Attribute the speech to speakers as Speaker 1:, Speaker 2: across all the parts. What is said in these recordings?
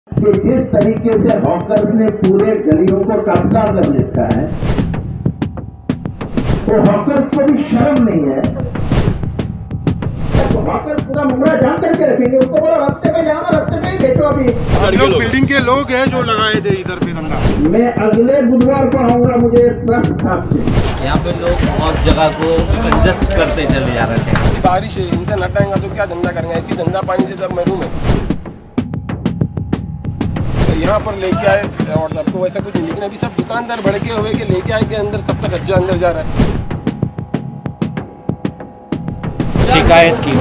Speaker 1: कि जिस तरीके से हॉकर्स ने पूरे गलियों को कब्जा कर लेता है, तो हॉकर्स को भी शर्म नहीं है। तो हॉकर्स पूरा मुहरा जाम करके रखेंगे, उसको बोलो रास्ते पे जाओ, रास्ते पे ही बेचो। अभी
Speaker 2: लोग बिल्डिंग के लोग हैं जो लगाए थे इधर पे धंधा।
Speaker 1: मैं अगले बुधवार को आऊंगा, मुझे सब छाप से।
Speaker 3: यहाँ पे लोग बहुत जगह को कंजस्ट करते चले जा रहे थे।
Speaker 4: बारिश है, इनसे नटाएंगा तो क्या धंधा करेंगे? ऐसी धंधा पानी से सब महरूम है। तो यहाँ पर लेके आए और सबको वैसा कुछ नहीं, लेकिन अभी सब दुकानदार भड़के हुए कि लेके आए के अंदर सबका सज्जा अंदर जा रहा है।
Speaker 3: शिकायत की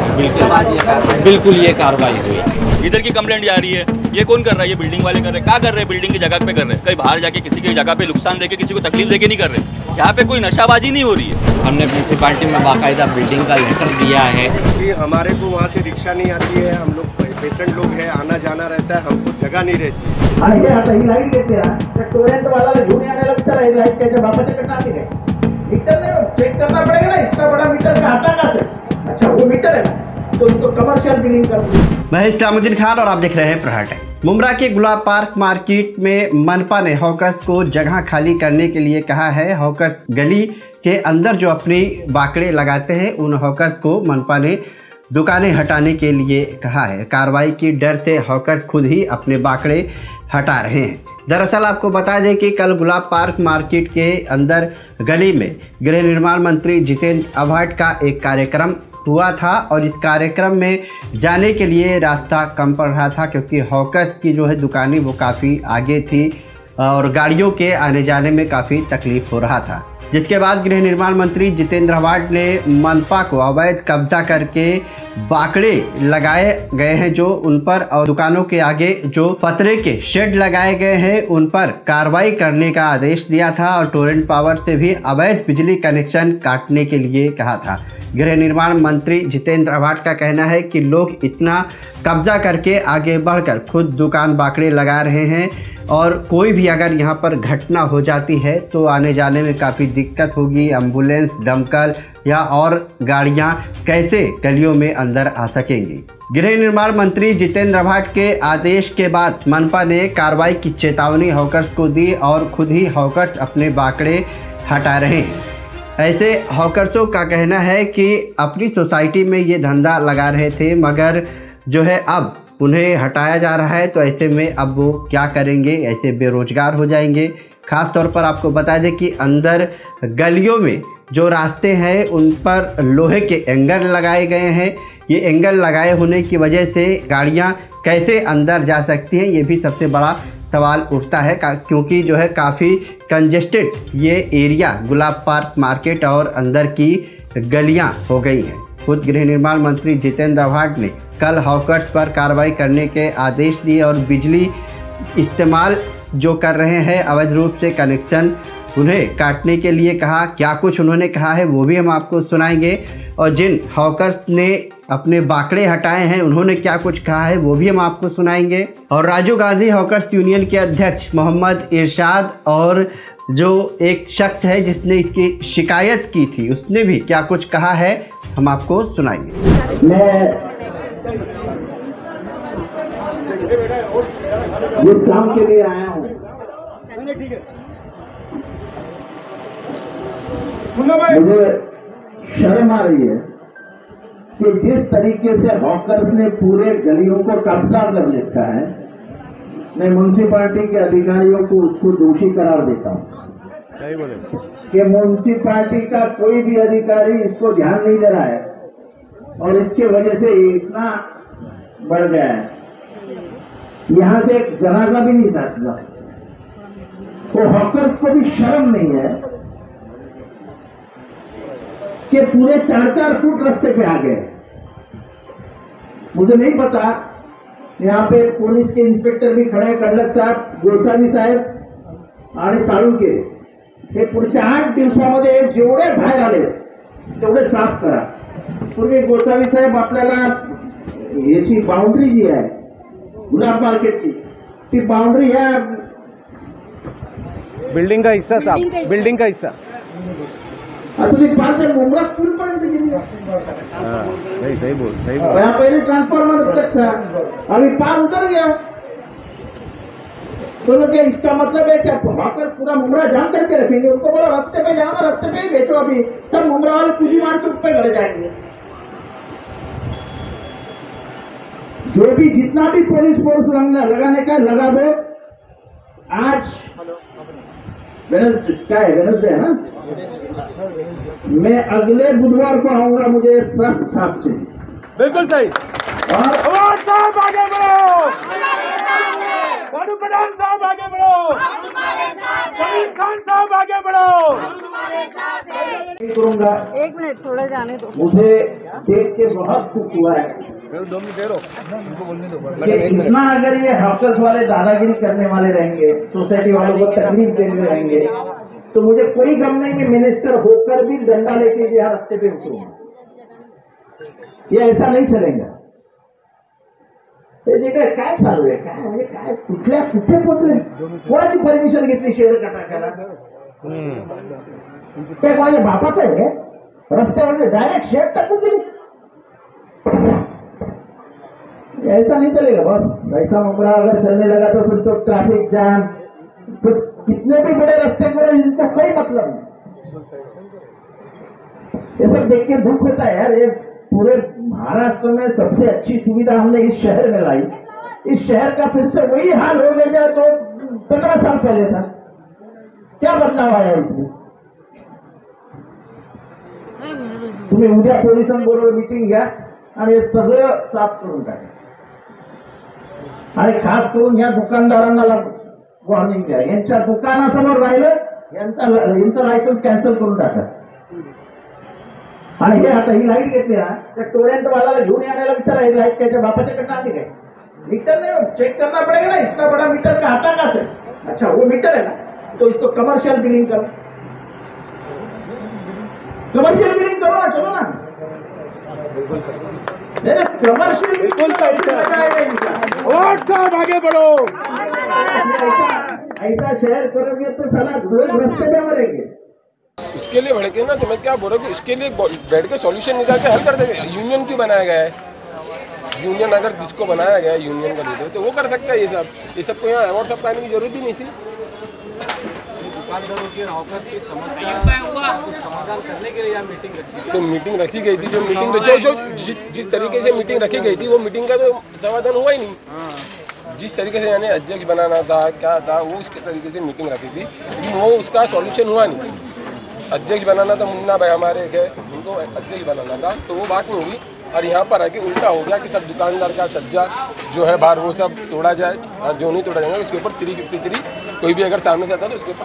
Speaker 3: थी, बिल्कुल ये कार्रवाई हुई।
Speaker 5: इधर की कंप्लेंट जा रही है, ये कौन कर रहा है? ये बिल्डिंग वाले कर रहे हैं। क्या कर रहे हैं? बिल्डिंग की जगह पे कर रहे हैं। कहीं बाहर जाके किसी की जगह पे नुकसान देके, किसी को तकलीफ देके नहीं कर रहे। यहाँ पे कोई नशाबाजी नहीं हो रही है।
Speaker 3: हमने म्यूनसिपालिटी में बाकायदा बिल्डिंग का लेटर दिया है
Speaker 2: कि हमारे को वहाँ से रिक्शा नहीं आती है, हम लोग पेशेंट लोग हैं, आना जाना रहता है, हमको जगह नहीं रहती।
Speaker 1: लाइट देते हैं, टोरेंट वाला झूठ आने लगता है। लाइट कैसे वापस करना है? मीटर में चेक करना पड़ेगा ना, इतना बड़ा मीटर का आता कहाँ से? अच्छा वो मीटर है ना, तो इसको कमर्शियल बिलिंग कर दो।
Speaker 6: मैं इस्लामुद्दीन खान और आप देख रहे हैं प्रहार टाइम्स। मुमरा के गुलाब पार्क मार्केट में मनपा ने हॉकर्स को जगह खाली करने के लिए कहा है। हॉकर्स गली के अंदर जो अपनी बाकड़े लगाते हैं, उन हॉकर्स को मनपा ने दुकानें हटाने के लिए कहा है। कार्रवाई की डर से हॉकर्स खुद ही अपने बाकड़े हटा रहे हैं। दरअसल आपको बता दें कि कल गुलाब पार्क मार्केट के अंदर गली में गृह निर्माण मंत्री जितेंद्र अवार्ड का एक कार्यक्रम हुआ था और इस कार्यक्रम में जाने के लिए रास्ता कम पड़ रहा था, क्योंकि हॉकर्स की जो है दुकानें वो काफ़ी आगे थी और गाड़ियों के आने जाने में काफ़ी तकलीफ हो रहा था। जिसके बाद गृह निर्माण मंत्री जितेंद्र अवार्ड ने मनपा को अवैध कब्जा करके बाकड़े लगाए गए हैं जो उन पर, और दुकानों के आगे जो पतरे के शेड लगाए गए हैं उन पर कार्रवाई करने का आदेश दिया था और टोरेंट पावर से भी अवैध बिजली कनेक्शन काटने के लिए कहा था। गृह निर्माण मंत्री जितेंद्र अवार्ड का कहना है कि लोग इतना कब्जा करके आगे बढ़कर खुद दुकान बाकड़े लगा रहे हैं और कोई भी अगर यहाँ पर घटना हो जाती है तो आने जाने में काफ़ी दिक्कत होगी। एम्बुलेंस, दमकल या और गाड़ियाँ कैसे गलियों में अंदर आ सकेंगी। गृह निर्माण मंत्री जितेंद्र अवार्ड के आदेश के बाद मनपा ने कार्रवाई की चेतावनी हॉकर्स को दी और खुद ही हॉकर्स अपने बाकड़े हटा रहे हैं। ऐसे हॉकर्सों का कहना है कि अपनी सोसाइटी में ये धंधा लगा रहे थे, मगर जो है अब उन्हें हटाया जा रहा है, तो ऐसे में अब वो क्या करेंगे? ऐसे बेरोजगार हो जाएंगे। ख़ास तौर पर आपको बता दें कि अंदर गलियों में जो रास्ते हैं उन पर लोहे के एंगल लगाए गए हैं। ये एंगल लगाए होने की वजह से गाड़ियाँ कैसे अंदर जा सकती हैं, ये भी सबसे बड़ा सवाल उठता है, क्योंकि जो है काफ़ी कंजेस्टेड ये एरिया गुलाब पार्क मार्केट और अंदर की गलियां हो गई हैं। खुद गृह निर्माण मंत्री जितेंद्र अवार्ड ने कल हॉकर्स पर कार्रवाई करने के आदेश दिए और बिजली इस्तेमाल जो कर रहे हैं अवैध रूप से कनेक्शन उन्हें काटने के लिए कहा। क्या कुछ उन्होंने कहा है वो भी हम आपको सुनाएंगे, और जिन हॉकर्स ने अपने बाकड़े हटाए हैं उन्होंने क्या कुछ कहा है वो भी हम आपको सुनाएंगे। और राजीव गांधी हॉकर्स यूनियन के अध्यक्ष मोहम्मद इरशाद और जो एक शख्स है जिसने इसकी शिकायत की थी उसने भी क्या कुछ कहा है हम आपको सुनाएंगे।
Speaker 1: मैं इस काम के लिए आया हूँ। मुझे शर्म आ रही है कि जिस तरीके से हॉकर्स ने पूरे गलियों को कब्जा कर लेता है, मैं म्यूनसिपालिटी के अधिकारियों को उसको दोषी करार देता हूँ कि म्यूनसिपालिटी का कोई भी अधिकारी इसको ध्यान नहीं दे रहा है और इसके वजह से इतना बढ़ गया है। यहाँ से एक जनाजा भी नहीं सकता। तो हॉकर्स को भी शर्म नहीं है कि पूरे 4-4 फुट रास्ते पे आ गए। मुझे नहीं पता, यहाँ पे पुलिस के इंस्पेक्टर भी खड़े, कंडक साहब, गोसावी साहेब आणि साळुंके, हे पुढच्या 8 दिवसामध्ये जेवढे बाहेर आले तेवढे साफ करा। पूर्वी गोसावी साहेब आपल्याला याची बाउंड्री जी आहे गुलाब मार्केटची, ती बाउंड्री ह्या
Speaker 4: बिल्डिंग का हिस्सा साहब, बिल्डिंग का हिस्सा
Speaker 1: आता ती पार ते मुंब्रा स्कूल पर्यंत गेली।
Speaker 4: सही बोल
Speaker 1: यहाँ पहले ट्रांसफार्मर तक था, अभी पार उतर गया। तो क्या इसका मतलब है क्या हॉकर्स पूरा मुमरा जाम करके रखेंगे? उनको बोलो रास्ते पे जाओ, रास्ते पे ही बेचो, अभी सब मुमरा वाले पूंजी मार के ऊपर कर जाएंगे। जो भी जितना भी पुलिस फोर्स लगाने का लगा दो। आज क्या है, वेडनेसडे है ना, मैं अगले बुधवार को आऊंगा, मुझे सब छाप चाहिए।
Speaker 7: बिल्कुल सही।
Speaker 1: और
Speaker 7: साहब आगे बढ़ो, प्रधान साहब आगे बढ़ो, सलीम खान साहब आगे बढ़ो।
Speaker 1: करूंगा,
Speaker 8: 1 मिनट थोड़ा जाने दो।
Speaker 1: मुझे देख के बहुत दुख हुआ है
Speaker 7: 2 मिनट दे लो, उनको बोलने दो।
Speaker 1: कि इतना अगर ये हॉकर्स वाले दादागिरी करने वाले रहेंगे, सोसाइटी वालों को तकलीफ देने रहेंगे, तो मुझे कोई गम नहीं कि मिनिस्टर होकर भी डंडा लेके यहाँ रास्ते पे उतरूंगा। ये ऐसा नहीं चलेगा। ते जे काय चालू आहे, काय म्हणजे काय, कुठल्या कुठे पोहोचले, कोणाची परमिशन घेतली शेड टाकायला? ते कोणाच्या बापाचं आहे? रस्त्यावर डायरेक्ट शेड टाकून दिली? ऐसा नहीं चलेगा बॉस। ऐसा मुमरा अगर चलने लगा तो फिर तो ट्रैफिक जाम, फिर कितने भी बड़े रास्ते पर इनका कोई मतलब नहीं। ये सब देख के दुख होता है यार। ये पूरे महाराष्ट्र में सबसे अच्छी सुविधा हमने इस शहर में लाई, इस शहर का फिर से वही हाल हो गया जो 15 साल पहले था। क्या बदलाव आया इसमें? तुम्ही उद्या पोलिसांबरोबर मीटिंग घ्या आणि हे सगळं साफ करून टाका। आणि खास करून या दुकानदारांना वॉर्निंग द्या, यांच्या दुकानासमोर राहिलं यांचं लायसन्स कॅन्सल करून टाका। आणि हे आता ही लाईट घेतली ना, त्या टोरेंट वाला घेऊन आणायला विचारा, ही लाईट त्याच्या बापाच्याकडनं आली काय? मीटर नहीं चेक करना पड़ेगा ना, इतना बड़ा मीटर का आता कहां से? अच्छा वो मीटर है ना, तो इसको कमर्शियल बिलिंग करो, कमर्शियल बिलिंग करो ना, चलो ना। कमर्शियल बिल्कुल
Speaker 7: और साहब आगे बढ़ो।
Speaker 1: ऐसा शहर करोगे तो साला लोग रास्ते में मरेंगे।
Speaker 4: उसके लिए भड़के ना, तो मैं क्या बोल रहा हूँ कि उसके लिए बैठ के सॉल्यूशन निकाल के हल कर देंगे। यूनियन क्यों बनाया गया है? यूनियन अगर जिसको बनाया गया है यूनियन का लीडर, तो वो कर सकता है ये सब को यहाँ अवार्ड सब करने की जरूरत ही नहीं थी।
Speaker 3: दुकानदारों की हॉकर्स की समस्या को समाधान करने के लिए यहाँ मीटिंग रखी गई।
Speaker 4: तो मीटिंग रखी गई थी, जो मीटिंग जो जिस तरीके से मीटिंग रखी गई थी वो मीटिंग का तो समाधान हुआ ही नहीं। जिस तरीके से यानी अध्यक्ष बनाना था, क्या था, वो उस तरीके से मीटिंग रखी थी, लेकिन वो उसका सॉल्यूशन हुआ नहीं। अध्यक्ष बनाना था, मुन्ना भाई हमारे गए, उनको अध्यक्ष बनाना था, तो वो बात नहीं हुई। और यहाँ पर आके उल्टा हो गया कि सब दुकानदार का सज्जा जो है बाहर वो सब तोड़ा जाए, और जो नहीं तोड़ा जाएगा उसके ऊपर 353 कोई भी अगर सामने से आता तो उसके ऊपर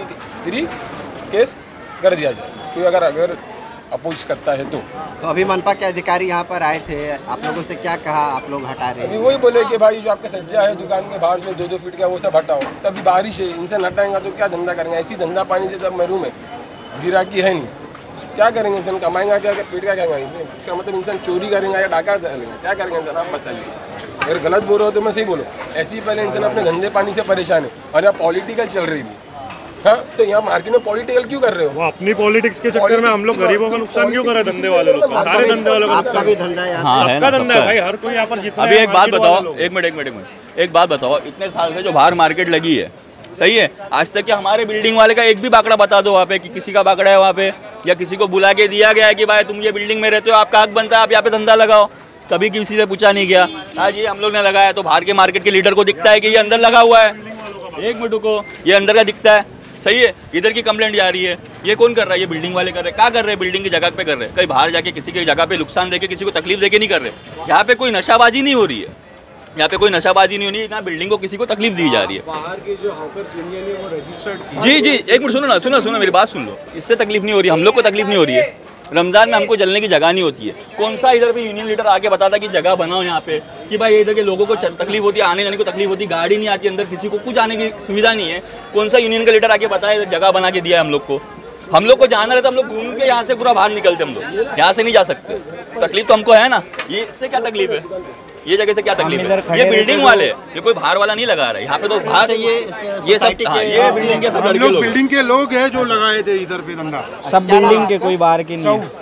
Speaker 4: 353 केस कर दिया जाए, कोई अगर अपोज करता है तो।
Speaker 6: अभी मनपा के अधिकारी यहाँ पर आए थे, आप लोगों से क्या कहा? आप लोग हटा रहे
Speaker 4: अभी
Speaker 6: हैं?
Speaker 4: वही बोले कि भाई जो आपका सज्जा है दुकान के बाहर जो 2-2 फीट का वो सब हटाओ। तभी बारिश है, इनसे हटाएंगे तो क्या धंधा करेंगे? ऐसी धंधा पानी से सब महरूम है, गिराकी है नहीं, क्या करेंगे? इंसान कमाएंगा क्या, पेट का खाएंगे? इसका मतलब इंसान चोरी करेंगे या डाका करेंगे, क्या करेंगे इंसान? आप बताइए। अगर गलत बोल रहे हो तो मैं सही बोलो। ऐसे ही पहले इंसान अपने धंधे पानी से परेशान है और यहाँ पॉलिटिकल चल रही थी। हाँ, तो यहाँ मार्केट में पॉलिटिकल क्यों कर रहे हो?
Speaker 7: वो अपनी पॉलिटिक्स के चक्कर में हम लोग गरीबों का नुकसान क्यों कर रहे? धंधे वाले लोग, सारे धंधे वालों का
Speaker 6: आपका भी धंधा है?
Speaker 7: सबका धंधा है भाई, हर कोई यहाँ पर जितना।
Speaker 5: अभी एक बात बताओ, एक मिनट, एक बात बताओ, इतने साल से जो बाहर मार्केट लगी है, सही है, आज तक क्या हमारे बिल्डिंग वाले का एक भी बाकड़ा बता दो वहाँ पे कि किसी का बाकड़ा है वहाँ पे, या किसी को बुला के दिया गया है कि भाई तुम ये बिल्डिंग में रहते हो, आपका हक बनता है, आप यहाँ पे धंधा लगाओ? कभी किसी से पूछा नहीं गया। आज ये हम लोग ने लगाया तो बाहर के मार्केट के लीडर को दिखता है कि ये अंदर लगा हुआ है। एक मिनट को, ये अंदर का दिखता है, सही है, इधर की कंप्लेंट जा रही है। ये कौन कर रहा है? ये बिल्डिंग वाले कर रहे हैं। क्या कर रहे हैं? बिल्डिंग की जगह पे कर रहे हैं, कहीं बाहर जाके किसी की जगह पे नुकसान देके, किसी को तकलीफ देके नहीं कर रहे। यहाँ पे कोई नशाबाजी नहीं हो रही है, यहाँ पे कोई नशाबाजी नहीं हो रही है, ना बिल्डिंग को किसी को तकलीफ दी जा रही है।
Speaker 3: बाहर की जो हॉकर्स यूनियन है वो रजिस्टर्ड।
Speaker 5: जी, एक मिनट सुनो मेरी बात सुन लो। इससे तकलीफ नहीं हो रही, हम लोग को तकलीफ नहीं हो रही है। रमजान में हमको जलने की जगह नहीं होती है। कौन सा इधर पे यूनियन लीडर आके बताता कि जगह बनाओ यहाँ पे, कि भाई इधर के लोगों को तकलीफ होती है, आने जाने को तकलीफ होती है, गाड़ी नहीं आती अंदर, किसी को कुछ आने की सुविधा नहीं है। कौन सा यूनियन का लीडर आके बताया जगह बना के दिया है हम लोग को? हम लोग को जाना रहता, हम लोग घूम के यहाँ से पूरा बाहर निकलते, हम लोग यहाँ से नहीं जा सकते। तकलीफ तो हमको है ना, ये इससे क्या तकलीफ है? ये जगह से क्या तकलीफ है? ये बिल्डिंग वाले, ये कोई बाहर वाला नहीं लगा रहा है यहाँ पे, तो बाहर ये सब, ये बिल्डिंग के सब लड़के लोग,
Speaker 9: बिल्डिंग के लोग हैं जो लगाए थे इधर पे धंधा।
Speaker 10: सब बिल्डिंग के, कोई बाहर के नहीं।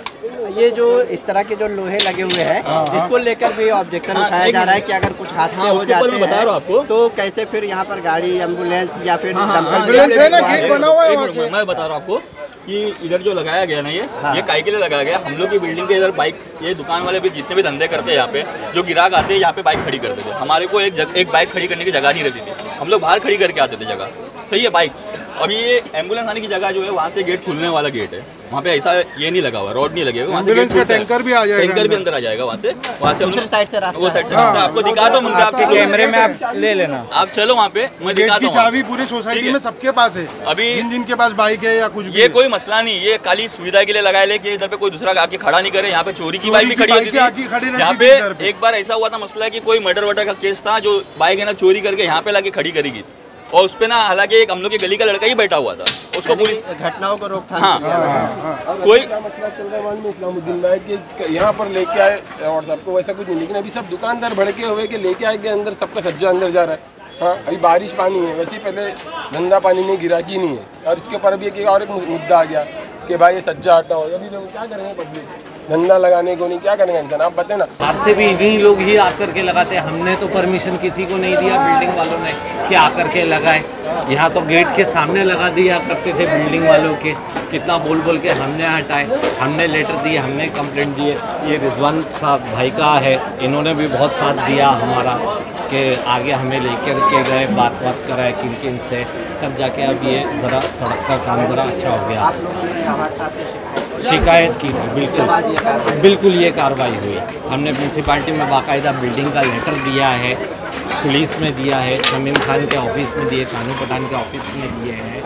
Speaker 6: ये जो इस तरह के जो लोहे लगे हुए हैं, इसको लेकर भी ऑब्जेक्शन उठाया जा रहा है कि अगर कुछ हादसे हो जाते हैं तो कैसे फिर यहाँ पर गाड़ी, एम्बुलेंस या फिर
Speaker 7: एम्बुलेंस है ना, गेट बना हुआ है वहाँ से।
Speaker 5: मैं बता रहा हूँ आपको कि इधर जो लगाया गया ना, ये काहे के लिए लगाया गया, हम लोग की बिल्डिंग के इधर बाइक, ये दुकान वाले भी जितने भी धंधे करते हैं यहाँ पे, जो ग्राहक आते हैं यहाँ पे बाइक खड़ी करते थे। हमारे को एक बाइक खड़ी करने की जगह नहीं रहती थी, हम लोग बाहर खड़ी करके आते थे जगह, सही है बाइक। अभी ये एम्बुलेंस आने की जगह जो है वहाँ से गेट खुलने वाला गेट है, वहाँ पे ऐसा ये नहीं लगा हुआ, रोड नहीं लगे हुए, वहाँ से गेट का
Speaker 7: टैंकर भी आ जाएगा,
Speaker 5: टैंकर भी अंदर आ जाएगा वहाँ से
Speaker 6: दूसरी साइड से रास्ता,
Speaker 5: वो साइड से रास्ता आपको दिखाता हूँ, आपके कैमरे में आप ले लेना, आप चलो वहाँ पे, मैं दिखाता हूँ।
Speaker 7: चाबी पूरी सोसाइटी में सबके पास है अभी, जिनके पास बाइक है या कुछ भी।
Speaker 5: ये कोई मसला नहीं, ये खाली सुविधा के लिए लगाए ले कि इधर पे कोई दूसरा आके खड़ा नहीं करे। यहाँ पे चोरी की बाइक भी खड़ी होती थी, यहाँ पे एक बार ऐसा हुआ था मसला कि कोई मर्डर वर्डर का केस था, जो बाइक है ना चोरी करके यहाँ पे लाके खड़ी करेगी, और उस पे ना हालांकि एक हम लोग के गली का लड़का ही बैठा हुआ था, उसको पुलिस
Speaker 6: घटनाओं को रोकथाम।
Speaker 5: हाँ, कोई
Speaker 4: मसला चल रहा है मालूम है इस्लामुद्दीन भाई कि यहाँ पर लेके आए और सबको वैसा कुछ नहीं, लेकिन अभी सब दुकानदार भड़के हुए कि लेके आए के अंदर सबका सज्जा अंदर जा रहा है। हाँ, अभी बारिश पानी है, वैसे ही पहले धंधा पानी नहीं, गिराकी नहीं है, और इसके ऊपर अभी एक और एक मुद्दा आ गया कि भाई ये सज्जा हटाओ। अभी लोग क्या करेंगे, पब्लिक धंधा लगाने को नहीं, क्या करेंगे इंसान, आप बताए ना।
Speaker 8: बाहर से भी इन्हीं लोग ही आकर के लगाते हैं, हमने तो परमिशन किसी को नहीं दिया बिल्डिंग वालों ने कि आकर के लगाए। यहाँ तो गेट के सामने लगा दिया करते थे बिल्डिंग वालों के, कितना बोल बोल के हमने हटाए, हमने लेटर दिए, हमने कंप्लेंट दिए। ये रिजवान साहब भाई का है, इन्होंने भी बहुत साथ दिया हमारा कि आगे हमें लेकर के गए, बात कराए किन किन से, तब जाके अब ये ज़रा सड़क का काम ज़रा अच्छा हो गया।
Speaker 6: आप लोगों ने हमारे साथ
Speaker 8: शिकायत की थी, बिल्कुल ये कार्रवाई हुई। हमने म्यूनसिपाल्टी में बाकायदा बिल्डिंग का लेटर दिया है, पुलिस में दिया है, शमीम खान के ऑफिस में दिए, कानू पठान के ऑफिस में दिए हैं।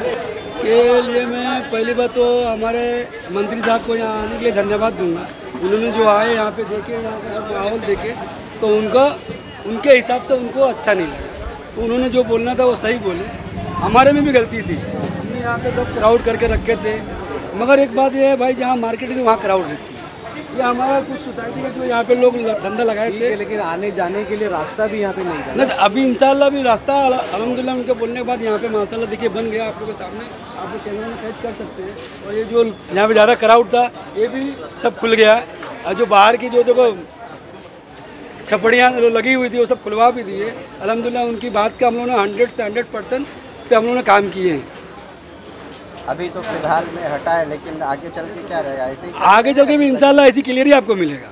Speaker 9: के लिए मैं पहली बात तो हमारे मंत्री साहब को यहाँ आने के लिए धन्यवाद दूंगा। उन्होंने जो आए यहाँ पे देखे, यहाँ का माहौल देखे, तो उनके हिसाब से उनको अच्छा नहीं लगा, तो उन्होंने जो बोलना था वो सही बोले। हमारे में भी गलती थी, हमने यहाँ पे सब क्राउड करके रखे थे, मगर एक बात ये है भाई, जहाँ मार्केट है वहाँ क्राउड रहती है। ये हमारा कुछ सोसाइटी का जो यहाँ पे लोग धंधा लगाए थे,
Speaker 3: लेकिन आने जाने के लिए रास्ता भी यहाँ पे नहीं था।
Speaker 9: नहीं, अभी इंशाल्लाह भी रास्ता अल्हम्दुलिल्लाह उनके बोलने के बाद यहाँ पे माशाल्लाह देखिए बन गया, आप लोगों के सामने, आप लोग कैमरे में कैच कर सकते हैं। और ये जो यहाँ पे ज़्यादा क्राउड था, ये भी सब खुल गया, और जो बाहर की जो देखो छपड़ियाँ लगी हुई थी वो सब खुलवा भी दिए। अल्हम्दुलिल्लाह उनकी बात का हम लोगों ने 100 से 100% पे हम लोगों ने काम किए हैं।
Speaker 6: अभी तो फिलहाल में हटा है, लेकिन आगे चल के क्या रहेगा, ऐसे ही
Speaker 9: आगे चल के भी इंशाल्लाह ऐसी क्लियर ही आपको मिलेगा।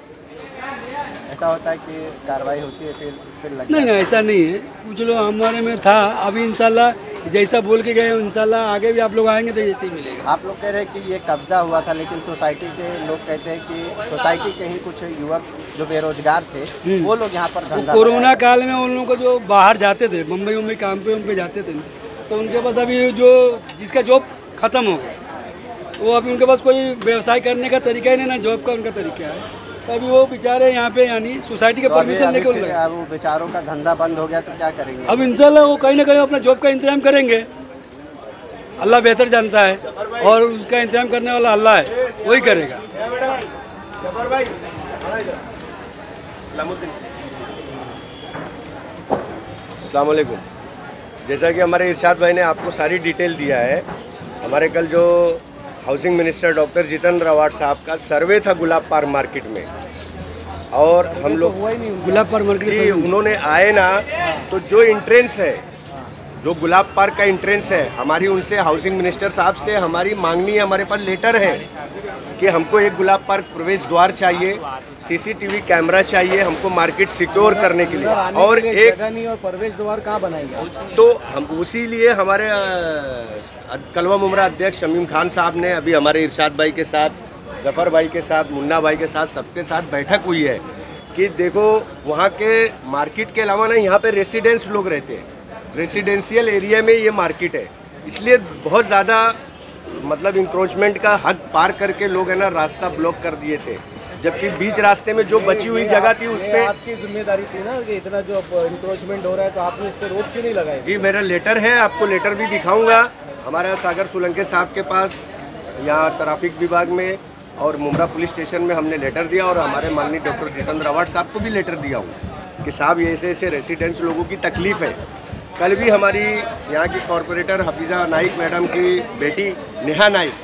Speaker 6: ऐसा होता है कि कार्रवाई होती है फिर
Speaker 9: नहीं, ऐसा नहीं है, कुछ लोग हमारे में था, अभी इंशाल्लाह जैसा बोल के गए इंशाल्लाह आगे भी आप लोग आएंगे तो ऐसे ही मिलेगा।
Speaker 6: आप लोग कह रहे हैं कि ये कब्जा हुआ था, लेकिन सोसाइटी के लोग कहते हैं कि सोसाइटी के ही कुछ युवक जो बेरोजगार थे वो लोग यहाँ पर धंधा,
Speaker 9: कोरोना काल में उन लोगों को जो बाहर जाते थे, मुंबई काम पे जाते थे ना, तो उनके पास अभी जो जिसका जॉब ख़त्म हो गया, वो अभी उनके पास कोई व्यवसाय करने का तरीका ही नहीं, ना जॉब का उनका तरीका है, तो अभी वो बेचारे यहाँ पे यानी सोसाइटी के परमिशन लेके
Speaker 6: वो बेचारों का धंधा बंद हो गया तो क्या करेंगे?
Speaker 9: अब इंशाल्लाह वो कहीं ना कहीं अपना जॉब का इंतजाम करेंगे, अल्लाह बेहतर जानता है, और उसका इंतजाम करने वाला अल्लाह है, वही करेगा।
Speaker 2: अस्सलाम वालेकुम। जैसा कि हमारे इरशाद भाई ने आपको सारी डिटेल दिया है, हमारे कल जो housing minister doctor Jitendra Awhad साहब का सर्वे था गुलाब पार्क मार्केट में, और हम लोग
Speaker 9: गुलाब पार्क मार्केट
Speaker 2: जी उन्होंने आए ना, तो जो एंट्रेंस है, जो गुलाब पार्क का एंट्रेंस है, हमारी उनसे हाउसिंग मिनिस्टर साहब से हमारी मांगनी है, हमारे पास लेटर है कि हमको एक गुलाब पार्क प्रवेश द्वार चाहिए, सीसीटीवी कैमरा चाहिए हमको मार्केट सिक्योर करने के लिए, और एक
Speaker 3: नहीं, और प्रवेश द्वार कहाँ बनाएगा,
Speaker 2: तो हम उसी लिए हमारे कलवा मुमरा अध्यक्ष शमीम खान साहब ने अभी हमारे इरशाद भाई के साथ, जफ़र भाई के साथ, मुन्ना भाई के साथ, सबके साथ बैठक हुई है कि देखो वहाँ के मार्केट के अलावा ना यहाँ पे रेसिडेंस लोग रहते हैं, रेसिडेंशियल एरिया में ये मार्केट है, इसलिए बहुत ज़्यादा मतलब इंक्रोचमेंट का हद पार करके लोग है ना रास्ता ब्लॉक कर दिए थे, जबकि बीच रास्ते में जो बची हुई जगह थी उस पर
Speaker 3: आपकी जिम्मेदारी थी ना कि इतना जो इंक्रोचमेंट हो रहा है तो आपने इस पर रोक क्यों नहीं लगाई?
Speaker 2: जी मेरा लेटर है, आपको लेटर भी दिखाऊंगा, हमारा सागर सोलंके साहब के पास यहाँ ट्रैफिक विभाग में और मुमरा पुलिस स्टेशन में हमने लेटर दिया, और हमारे माननीय डॉक्टर जितेंद्र अवार्ड साहब को भी लेटर दिया हूँ कि साहब ये ऐसे रेसिडेंट्स लोगों की तकलीफ़ है। कल भी हमारी यहाँ की कॉरपोरेटर हफीज़ा नाइक मैडम की बेटी नेहा नाइक,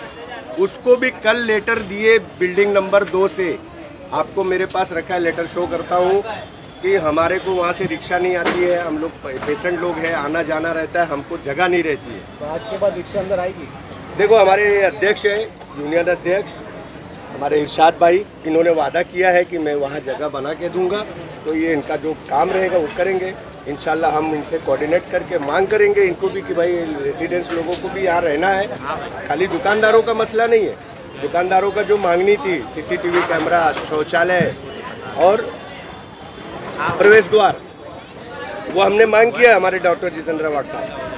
Speaker 2: उसको भी कल लेटर दिए बिल्डिंग नंबर 2 से। आपको मेरे पास रखा है, लेटर शो करता हूँ कि हमारे को वहाँ से रिक्शा नहीं आती है, हम लोग पेशेंट लोग हैं, आना जाना रहता है, हमको जगह नहीं रहती है।
Speaker 3: तो आज के बाद रिक्शा अंदर आएगी?
Speaker 2: देखो हमारे अध्यक्ष है, यूनियन अध्यक्ष हमारे इरशाद भाई, इन्होंने वादा किया है कि मैं वहाँ जगह बना के दूंगा, तो ये इनका जो काम रहेगा वो करेंगे। इंशाल्लाह हम इनसे कोऑर्डिनेट करके मांग करेंगे इनको भी कि भाई रेजिडेंट्स लोगों को भी यहाँ रहना है, खाली दुकानदारों का मसला नहीं है। दुकानदारों का जो मांगनी थी सीसीटीवी कैमरा, शौचालय और प्रवेश द्वार, वो हमने मांग किया हमारे डॉक्टर जितेंद्र वाट साहब से।